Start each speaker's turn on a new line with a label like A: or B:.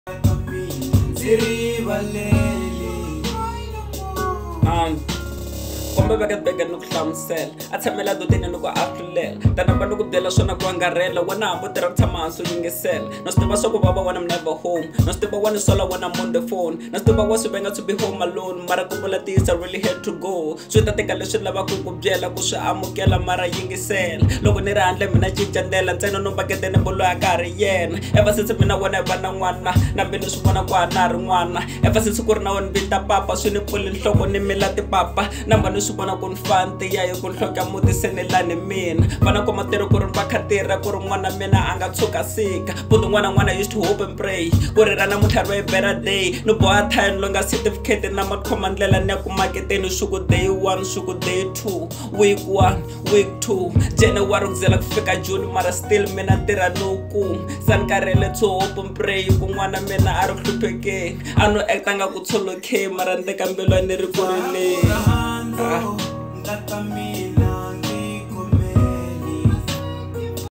A: Kombe beka no hlamusela athamela dotini no ku aflulela tana ba no ku byela swona ku angarhela wena hambo tirha tshamaso yingisela no stiva swa ku baba when I'm never home no stiva when sola when I'm on the phone no stiva wa swivenga to be home alone mara ku vula this I really had to go swi ta teka leswi lava ku byela ku swi amukela mara yingisela loko ni ri handle mina cincandela ntsena no paketeni bolo ya karhi yena ever since mina wena va na n'wana na mbeni swi vona ku ha na ri n'wana ever since ku ri na wena vita papa swi ni pfuli nhloko ni mila tipapa namba ni swi vona ku ni fanti ya ku nhloka muti senelani mina vana ku matirho ku ri va khatirha ku ri n'wana mina a nga tshuka sika but n'wana used to hope and pray ku ri rana mutlhari wa better day no boha time longa certificate na makhoma ndlela ni ya ku maketeni shuku day 1 shuku day 2 week 1 week 2 January ku zela ku fika June mara still mina tirha no ku san karele to hope and pray ku n'wana mina a ri hluphekeni a no acta nga ku tsholoke mara ndeka mbelwa ni ri ku ri le